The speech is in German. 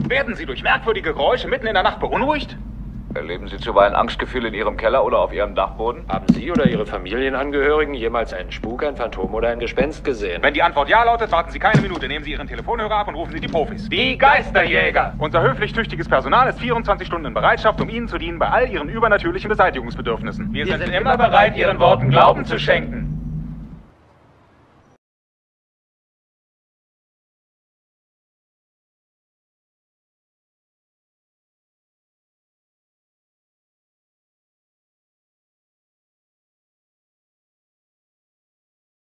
Werden Sie durch merkwürdige Geräusche mitten in der Nacht beunruhigt? Erleben Sie zuweilen Angstgefühle in Ihrem Keller oder auf Ihrem Dachboden? Haben Sie oder Ihre Familienangehörigen jemals einen Spuk, ein Phantom oder ein Gespenst gesehen? Wenn die Antwort ja lautet, warten Sie keine Minute. Nehmen Sie Ihren Telefonhörer ab und rufen Sie die Profis. Die Geisterjäger! Unser höflich tüchtiges Personal ist 24 Stunden in Bereitschaft, um Ihnen zu dienen bei all Ihren übernatürlichen Beseitigungsbedürfnissen. Wir sind immer bereit, Ihren Worten Glauben zu schenken.